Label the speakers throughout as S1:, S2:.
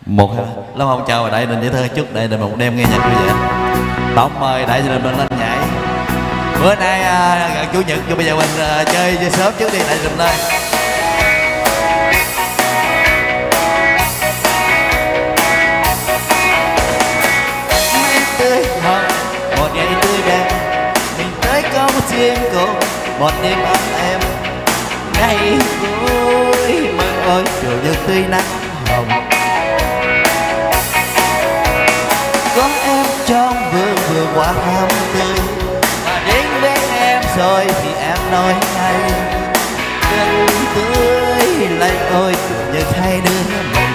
S1: Một lâu không chào đại đình dễ thương chút đại đình một đêm nghe nhạc vui vẻ. Tổng mời đại đình mình lên nhảy. Bữa nay chủ nhật cho bây giờ mình chơi sớm trước đi đại đình ơi. Tươi hồng một ngày tươi đẹp, mình tới có một riêng cùng một đêm ấm em. Ngày vui mừng ơi chủ nhật tươi nắng hồng. Có em trong vườn vừa qua thăm tươi, và đến bên em rồi thì em nói ngay gần tươi lại ôi chủ nhật hai đứa mình.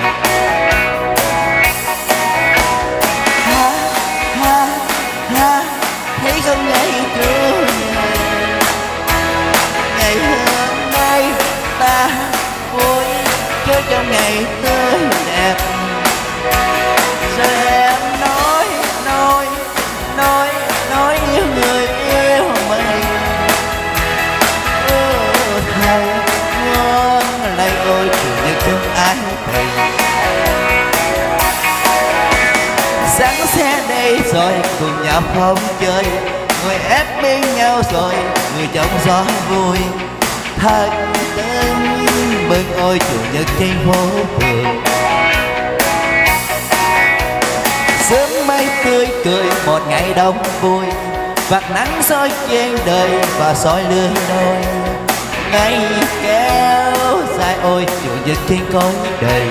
S1: Ha ha ha thấy không ngày trưa ngày hôm nay ta vui chơi trong ngày tươi đẹp. Rồi em nói yêu người yêu mình. Thầy ngon lại ôi chủ nhật trong ái tình. Sáng xe đây rồi cùng nhau không chơi, ngồi ép bên nhau rồi người trong gió vui. Thật tình mừng ôi chủ nhật trên phố phường. Sớm mây tươi cười một ngày đông vui, vạt nắng soi trên đời và soi lứa đôi. Ngày kéo dài ôi chủ nhật trên cõi đời.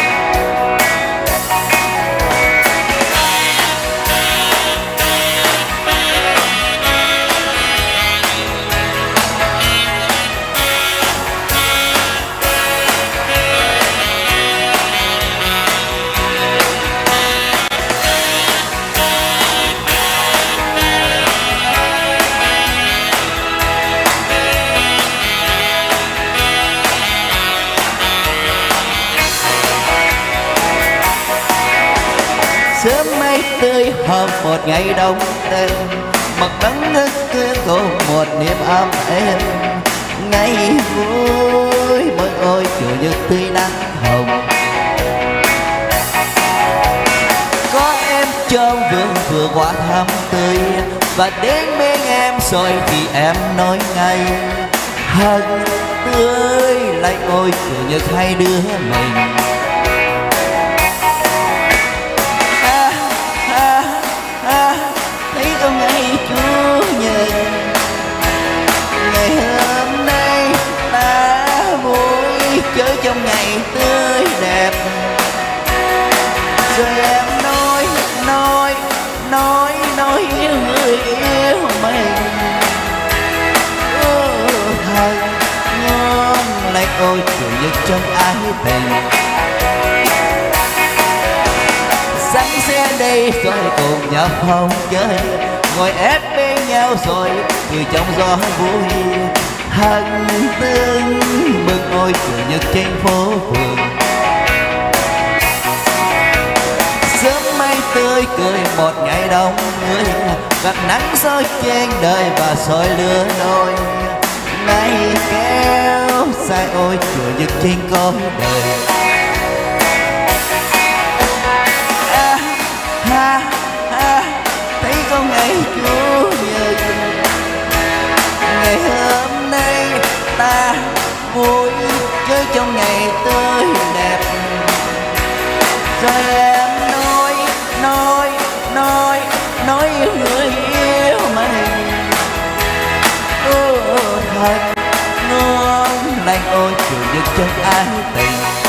S1: Sớm mây tươi hôm một ngày đông đêm, mặt nắng nước kia cùng một niềm ấm êm. Ngày vui mừng ôi chủ nhật tươi nắng hồng. Có em trong vườn vừa qua thăm tươi, và đến bên em rồi thì em nói ngay hân tươi lại ôi chủ nhật hai đứa mình. Thấy có ngày Chủ nhật ngày hôm nay ta vui chơi trong ngày tươi đẹp. Rồi em nói yêu người yêu mình. Thật ngon lại ôi chủ nhật trong ái tình. Sáng xe đây rồi cùng nhau không chơi, ngồi ép bên nhau rồi cười trong gió vui. Hân tương mừng ôi chủ nhật trên phố phường. Sớm mây tươi cười một ngày đông người, vạt nắng soi trên đời và soi lứa đôi. Ngày kéo dài ôi chủ nhật trên cõi đời. Ha ha thấy có ngày Chủ nhật ngày hôm nay ta vui chơi trong ngày tươi đẹp. Rồi em nói yêu người yêu mình. Thật ngon lành ôi chủ nhật trong ái tình.